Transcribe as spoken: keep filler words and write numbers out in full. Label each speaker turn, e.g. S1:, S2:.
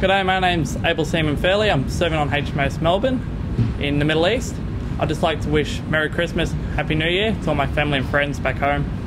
S1: G'day, my name's A B Christopher Fairley. I'm serving on H M S Melbourne in the Middle East. I'd just like to wish Merry Christmas, Happy New Year to all my family and friends back home.